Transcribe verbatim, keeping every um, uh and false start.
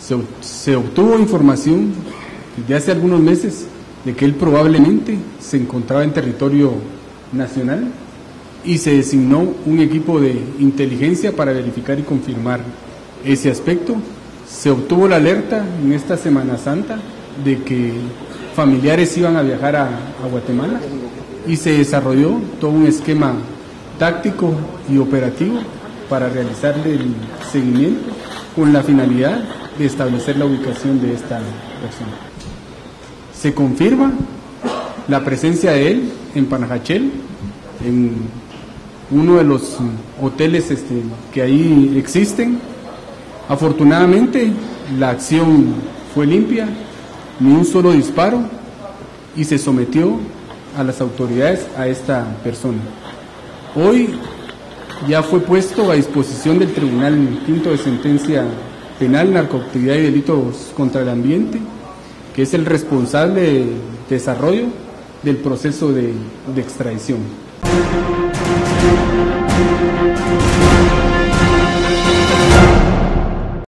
Se, se obtuvo información desde hace algunos meses de que él probablemente se encontraba en territorio nacional y se designó un equipo de inteligencia para verificar y confirmar ese aspecto. Se obtuvo la alerta en esta Semana Santa de que familiares iban a viajar a, a Guatemala y se desarrolló todo un esquema táctico y operativo para realizarle el seguimiento con la finalidad de establecer la ubicación de esta persona. Se confirma la presencia de él en Panajachel, en uno de los hoteles este, que ahí existen. Afortunadamente la acción fue limpia, ni un solo disparo, y se sometió a las autoridades a esta persona. Hoy ya fue puesto a disposición del Tribunal Quinto de Sentencia Penal, Narcoactividad y Delitos contra el Ambiente, que es el responsable del desarrollo del proceso de, de extradición.